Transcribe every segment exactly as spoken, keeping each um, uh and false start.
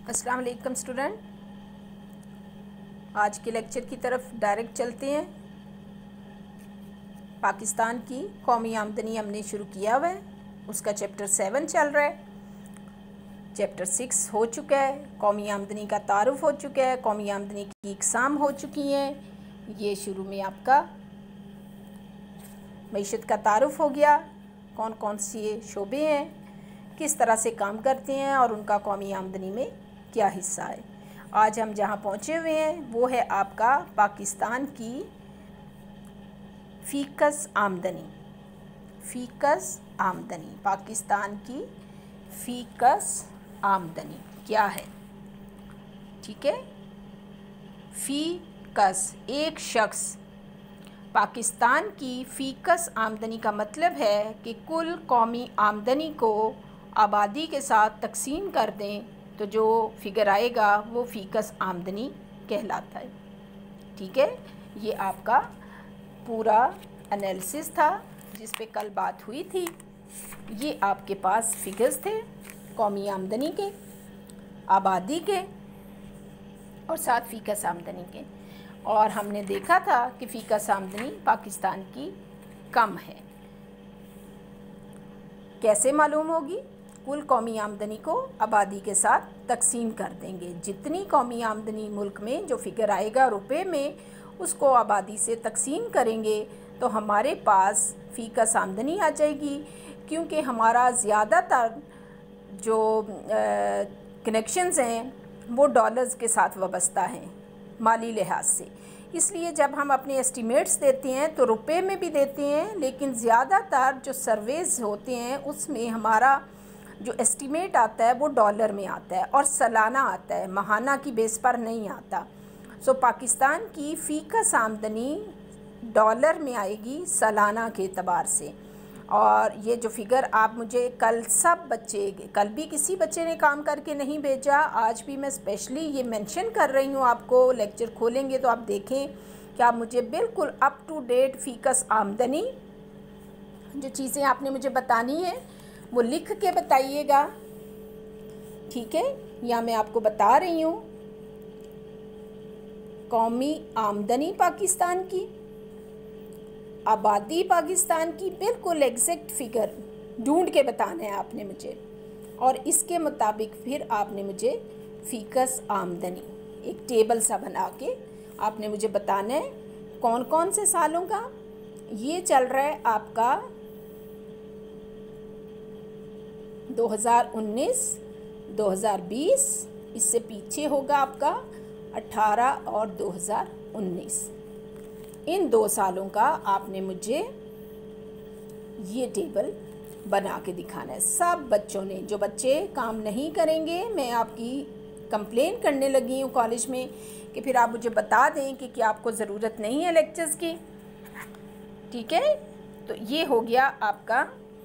अस्सलाम वालेकुम स्टूडेंट, आज के लेक्चर की तरफ डायरेक्ट चलते हैं। पाकिस्तान की कौमी आमदनी हमने शुरू किया हुआ है, उसका चैप्टर सेवन चल रहा है। चैप्टर सिक्स हो चुका है, कौमी आमदनी का तारुफ हो चुका है, कौमी आमदनी की इकसाम हो चुकी हैं। ये शुरू में आपका मईशत का तारुफ हो गया, कौन कौन से शोबे हैं, किस तरह से काम करते हैं और उनका कौमी आमदनी में क्या हिस्सा है। आज हम जहाँ पहुँचे हुए हैं वो है आपका पाकिस्तान की फ़ीकस आमदनी। फ़ीकस आमदनी, पाकिस्तान की फ़ीकस आमदनी क्या है, ठीक है। फ़ीकस एक शख्स, पाकिस्तान की फ़ीकस आमदनी का मतलब है कि कुल कौमी आमदनी को आबादी के साथ तकसीम कर दें तो जो फिगर आएगा वो फ़ीकस आमदनी कहलाता है, ठीक है। ये आपका पूरा एनालिसिस था जिस पे कल बात हुई थी। ये आपके पास फिगर्स थे कौमी आमदनी के, आबादी के और साथ फ़ीकस आमदनी के, और हमने देखा था कि फ़ीकस आमदनी पाकिस्तान की कम है। कैसे मालूम होगी? कुल कौमी आमदनी को आबादी के साथ तकसीम कर देंगे। जितनी कौमी आमदनी मुल्क में जो फिगर आएगा रुपए में, उसको आबादी से तकसीम करेंगे तो हमारे पास फ़ीकस आमदनी आ जाएगी। क्योंकि हमारा ज़्यादातर जो कनेक्शंस हैं वो डॉलर्स के साथ वाबस्ता हैं माली लिहाज से, इसलिए जब हम अपने एस्टिमेट्स देते हैं तो रुपए में भी देते हैं, लेकिन ज़्यादातर जो सर्वेज होते हैं उसमें हमारा जो एस्टिमेट आता है वो डॉलर में आता है और सालाना आता है, माहाना की बेस पर नहीं आता। सो पाकिस्तान की फ़ीकस आमदनी डॉलर में आएगी सालाना के एतबार से। और ये जो फिगर आप मुझे कल सब बच्चे, कल भी किसी बच्चे ने काम करके नहीं भेजा, आज भी मैं स्पेशली ये मेंशन कर रही हूँ आपको। लेक्चर खोलेंगे तो आप देखें कि आप मुझे बिल्कुल अप टू डेट फ़ीकस आमदनी जो चीज़ें आपने मुझे बतानी है वो लिख के बताइएगा, ठीक है। या मैं आपको बता रही हूँ कौमी आमदनी पाकिस्तान की, आबादी पाकिस्तान की, बिल्कुल एग्जैक्ट फिगर ढूंढ के बताना है आपने मुझे, और इसके मुताबिक फिर आपने मुझे फ़ीकस आमदनी एक टेबल सा बना के आपने मुझे बताना है कौन कौन से सालों का। ये चल रहा है आपका दो हज़ार उन्नीस, दो हज़ार बीस, इससे पीछे होगा आपका अठारह और दो हज़ार उन्नीस। इन दो सालों का आपने मुझे ये टेबल बना के दिखाना है सब बच्चों ने। जो बच्चे काम नहीं करेंगे, मैं आपकी कंप्लेन करने लगी हूँ कॉलेज में कि फिर आप मुझे बता दें कि क्या आपको ज़रूरत नहीं है लेक्चर्स की, ठीक है। तो ये हो गया आपका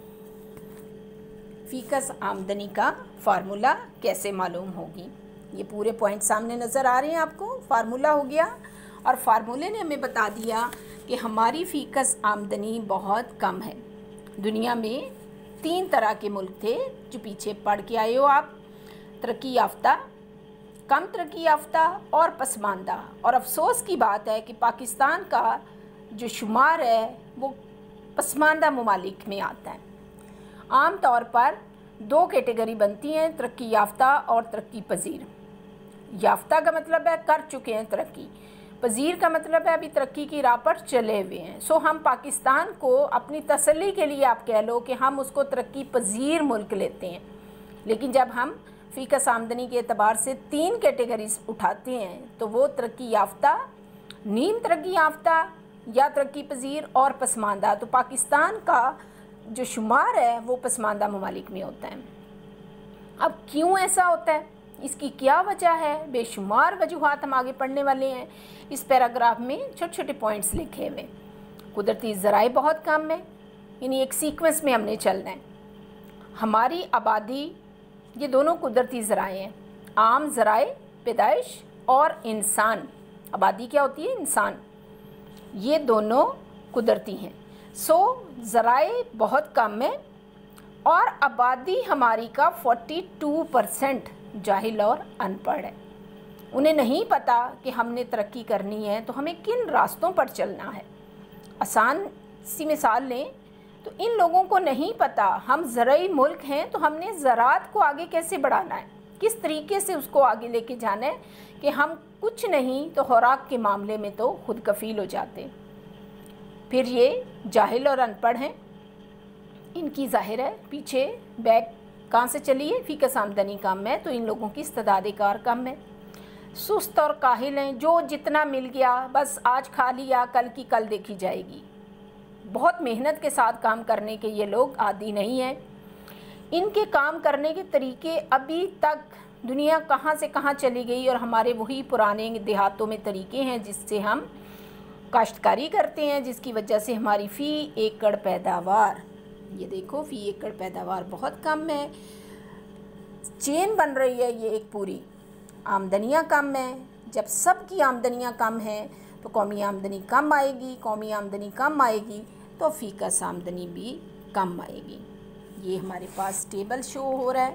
फ़ीकस आमदनी का फार्मूला कैसे मालूम होगी। ये पूरे पॉइंट सामने नज़र आ रहे हैं आपको। फार्मूला हो गया और फार्मूले ने हमें बता दिया कि हमारी फ़ीकस आमदनी बहुत कम है। दुनिया में तीन तरह के मुल्क थे जो पीछे पढ़ के आए हो आप, तरक्की याफ्ता, कम तरक्की याफ्ता और पसमानदा। और अफसोस की बात है कि पाकिस्तान का जो शुमार है वो पसमानदा ममालिक में आता है। आम तौर पर दो कैटेगरी बनती हैं, तरक्की याफ्ता और तरक्की पजीर। याफ्ता का मतलब है कर चुके हैं तरक्की, पजीर का मतलब है अभी तरक्की की राह पर चले हुए हैं। सो हम पाकिस्तान को अपनी तसल्ली के लिए आप कह लो कि हम उसको तरक्की पजीर मुल्क लेते हैं, लेकिन जब हम फ़ीकस आमदनी के एतबार से तीन कैटेगरीज उठाते हैं तो वो तरक्की याफ्ता, नीम तरक्की याफ्ता या तरक्की पजीर और पसमानदा। तो पाकिस्तान का जो शुमार है वो पसमानदा ममालिक में होता है। अब क्यों ऐसा होता है, इसकी क्या वजह है? बेशुमार वजूहात हम आगे पढ़ने वाले हैं। इस पैराग्राफ में छोटे छोटे पॉइंट्स लिखे हुए। कुदरती ज़राए बहुत कम है, यानी एक सीक्वेंस में हमने चलना है। हमारी आबादी, ये दोनों कुदरती ज़राए हैं, आम ज़राए पैदाइश और इंसान। आबादी क्या होती है? इंसान। ये दोनों कुदरती हैं। सो ज़राए बहुत कम है और आबादी हमारी का बयालीस परसेंट जाहिल और अनपढ़ है। उन्हें नहीं पता कि हमने तरक्की करनी है तो हमें किन रास्तों पर चलना है। आसान सी मिसाल लें तो इन लोगों को नहीं पता हम ज़राई मुल्क हैं तो हमने ज़राअत को आगे कैसे बढ़ाना है, किस तरीके से उसको आगे लेके जाना है कि हम कुछ नहीं तो खुराक के मामले में तो खुद कफ़ील हो जाते। फिर ये जाहिल और अनपढ़ हैं, इनकी ज़ाहिर है पीछे बैग कहाँ से चली है, फ़ीकस आमदनी कम है तो इन लोगों की इस्तेदाद कार कम है। सुस्त और काहिल हैं, जो जितना मिल गया बस आज खा लिया, कल की कल देखी जाएगी। बहुत मेहनत के साथ काम करने के ये लोग आदी नहीं हैं। इनके काम करने के तरीके अभी तक दुनिया कहाँ से कहाँ चली गई और हमारे वही पुराने देहातों में तरीके हैं जिससे हम काश्तकारी करते हैं, जिसकी वजह से हमारी फ़ी एकड़ पैदावार, ये देखो फ़ी एकड़ पैदावार बहुत कम है। चेन बन रही है ये एक पूरी, आमदनियाँ कम हैं। जब सबकी आमदनियाँ कम हैं तो कौमी आमदनी कम आएगी, कौमी आमदनी कम आएगी तो फ़ीकस आमदनी भी कम आएगी। ये हमारे पास टेबल शो हो रहा है,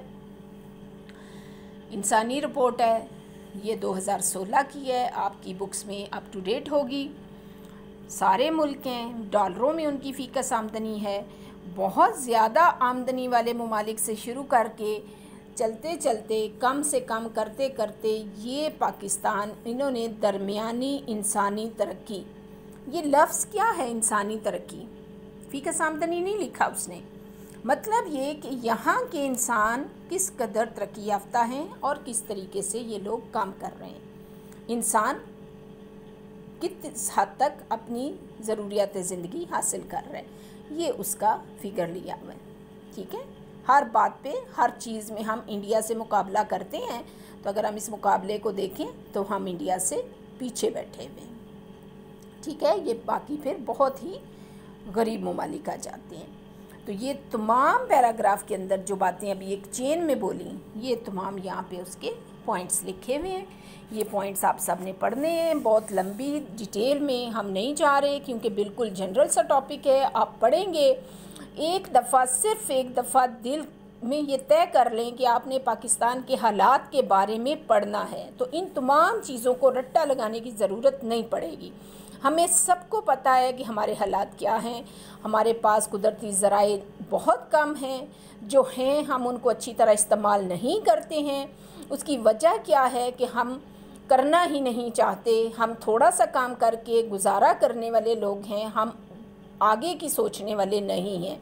इंसानी रिपोर्ट है, ये दो हज़ार सोलह की है, आपकी बुक्स में अप टू डेट होगी। सारे मुल्क हैं, डॉलरों में उनकी फ़ीकस आमदनी है। बहुत ज़्यादा आमदनी वाले ममालिक से शुरू करके चलते चलते कम से कम करते करते ये पाकिस्तान, इन्होंने दरमियानी इंसानी तरक्की, ये लफ्ज़ क्या है इंसानी तरक्की, फ़ीकस आमदनी नहीं लिखा उसने। मतलब ये कि यहाँ के इंसान किस कदर तरक्की याफ्ता हैं और किस तरीके से ये लोग काम कर रहे हैं, इंसान किस हद तक अपनी ज़रूरियात ज़िंदगी हासिल कर रहे हैं, ये उसका फिगर लिया हुआ है। ठीक है, हर बात पे हर चीज़ में हम इंडिया से मुकाबला करते हैं, तो अगर हम इस मुकाबले को देखें तो हम इंडिया से पीछे बैठे हुए हैं। ठीक है, ये बाकी फिर बहुत ही गरीब ममालिक आ जाते हैं। तो ये तमाम पैराग्राफ के अंदर जो बातें अभी एक चेन में बोली, ये तमाम यहाँ पे उसके पॉइंट्स लिखे हुए हैं। ये पॉइंट्स आप सब ने पढ़ने हैं, बहुत लंबी डिटेल में हम नहीं जा रहे क्योंकि बिल्कुल जनरल सा टॉपिक है। आप पढ़ेंगे एक दफ़ा, सिर्फ एक दफ़ा दिल में ये तय कर लें कि आपने पाकिस्तान के हालात के बारे में पढ़ना है, तो इन तमाम चीज़ों को रट्टा लगाने की ज़रूरत नहीं पड़ेगी। हमें सबको पता है कि हमारे हालात क्या हैं। हमारे पास कुदरती ज़राए बहुत कम हैं, जो हैं हम उनको अच्छी तरह इस्तेमाल नहीं करते हैं। उसकी वजह क्या है कि हम करना ही नहीं चाहते, हम थोड़ा सा काम करके गुजारा करने वाले लोग हैं, हम आगे की सोचने वाले नहीं हैं।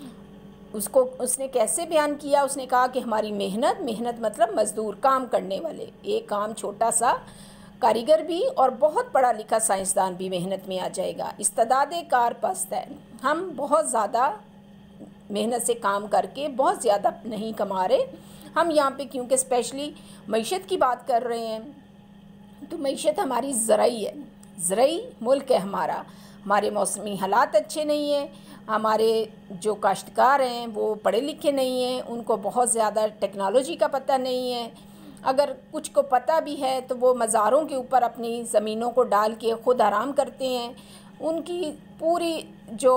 उसको उसने कैसे बयान किया, उसने कहा कि हमारी मेहनत, मेहनत मतलब मज़दूर, काम करने वाले, एक काम छोटा सा कारीगर भी और बहुत पढ़ा लिखा साइंसदान भी मेहनत में आ जाएगा। इस्तेदाद कार पस्त है, हम बहुत ज़्यादा मेहनत से काम करके बहुत ज़्यादा नहीं कमा रहे। हम यहाँ पे क्योंकि स्पेशली मईशत की बात कर रहे हैं, तो मईशत हमारी ज़राई है, ज़राई मुल्क है हमारा। हमारे मौसमी हालात अच्छे नहीं हैं, हमारे जो काश्तकार हैं वो पढ़े लिखे नहीं हैं, उनको बहुत ज़्यादा टेक्नोलॉजी का पता नहीं है। अगर कुछ को पता भी है तो वो मज़ारों के ऊपर अपनी ज़मीनों को डाल के ख़ुद आराम करते हैं। उनकी पूरी जो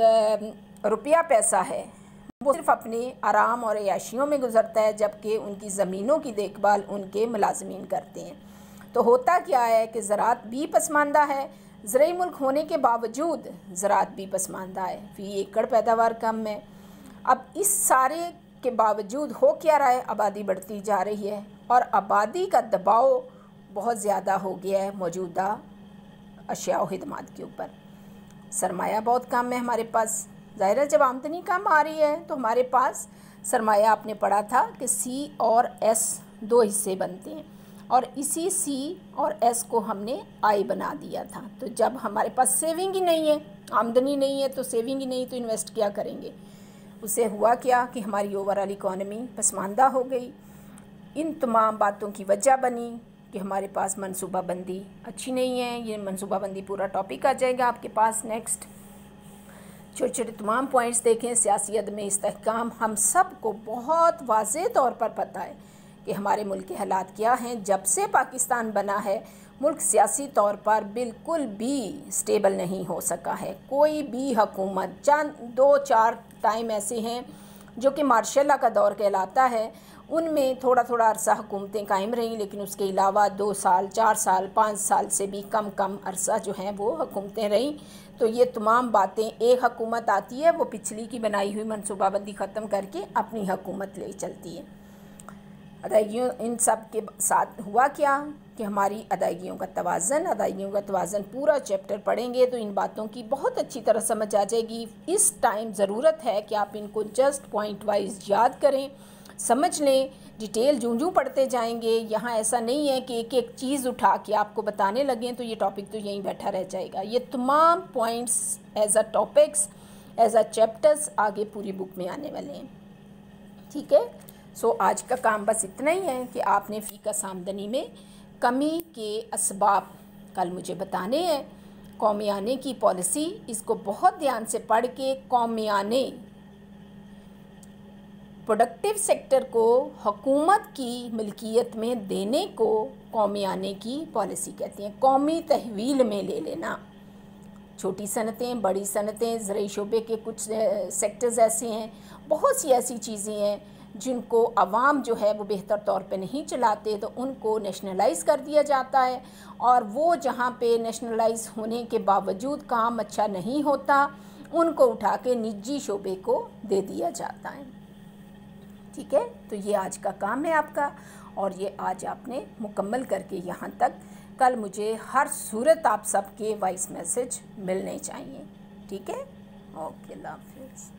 रुपया पैसा है वो सिर्फ अपने आराम और अयाशियों में गुज़रता है, जबकि उनकी ज़मीनों की देखभाल उनके मुलाज़मीन करते हैं। तो होता क्या है कि ज़राअत भी पसमानदा है, ज़राई मुल्क होने के बावजूद ज़राअत भी पसमानदा है, फ़ी एकड़ पैदावार कम है। अब इस सारे के बावजूद हो क्या रहा है, आबादी बढ़ती जा रही है और आबादी का दबाव बहुत ज़्यादा हो गया है मौजूदा अशिया और खिदमात के ऊपर। सरमाया बहुत कम है हमारे पास। ज़ाहिर है जब आमदनी कम आ रही है तो हमारे पास सरमाया, आपने पढ़ा था कि सी और एस दो हिस्से बनते हैं और इसी सी और एस को हमने आई बना दिया था। तो जब हमारे पास सेविंग ही नहीं है, आमदनी नहीं है, तो सेविंग ही नहीं तो इन्वेस्ट क्या करेंगे। उससे हुआ क्या कि हमारी ओवरऑल इकॉनमी पसमानदा हो गई। इन तमाम बातों की वजह बनी कि हमारे पास मनसूबाबंदी अच्छी नहीं है। ये मनसूबाबंदी पूरा टॉपिक आ जाएगा आपके पास नेक्स्ट। छोटे छोटे तमाम पॉइंट्स देखें। सियासी अदम इस्तेहकाम, हम सब को बहुत वाज़ेह तौर पर पता है कि हमारे मुल्क के हालात क्या हैं। जब से पाकिस्तान बना है मुल्क सियासी तौर पर बिल्कुल भी स्टेबल नहीं हो सका है। कोई भी हुकूमत, चंद दो चार टाइम ऐसे हैं जो कि मार्शल लॉ का दौर कहलाता है, उनमें थोड़ा थोड़ा अरसा हुकूमतें कायम रहीं, लेकिन उसके अलावा दो साल चार साल पाँच साल से भी कम कम अरसा जो हैं वो हुकूमतें रहीं। तो ये तमाम बातें, एक हुकूमत आती है वो पिछली की बनाई हुई मनसूबाबंदी ख़त्म करके अपनी हुकूमत ले चलती है। अदायगियों, इन सब के साथ हुआ क्या कि हमारी अदायगियों का तवाज़न अदायगियों का तवाज़न पूरा चैप्टर पढ़ेंगे तो इन बातों की बहुत अच्छी तरह समझ आ जाएगी। इस टाइम ज़रूरत है कि आप इनको जस्ट पॉइंट वाइज याद करें, समझ लें, डिटेल जूं जूं पढ़ते जाएंगे। यहाँ ऐसा नहीं है कि एक एक चीज़ उठा के आपको बताने लगें तो ये टॉपिक तो यहीं बैठा रह जाएगा। ये तमाम points as a topics, as a chapters आगे पूरी बुक में आने वाले हैं। ठीक है, सो आज का काम बस इतना ही है कि आपने फ़ीकस आमदनी में कमी के असबाब कल मुझे बताने हैं। कौमियाने की पॉलिसी, इसको बहुत ध्यान से पढ़ के कौमियाने प्रोडक्टिव सेक्टर को हुकूमत की मिल्कियत में देने को कौमियाने की पॉलिसी कहती हैं। कौमी तहवील में ले लेना। छोटी सनतें, बड़ी सनतें, ज़राई शोबे के कुछ सेक्टर्स ऐसे हैं, बहुत सी ऐसी चीज़ें हैं जिनको अवाम जो है वो बेहतर तौर पे नहीं चलाते, तो उनको नेशनलाइज़ कर दिया जाता है। और वो जहाँ पे नेशनलाइज होने के बावजूद काम अच्छा नहीं होता, उनको उठा के निजी शोबे को दे दिया जाता है। ठीक है, तो ये आज का काम है आपका, और ये आज आपने मुकम्मल करके यहाँ तक, कल मुझे हर सूरत आप सबके वॉइस मैसेज मिलने चाहिए। ठीक है, ओके, अल्लाह हाफ़िज़।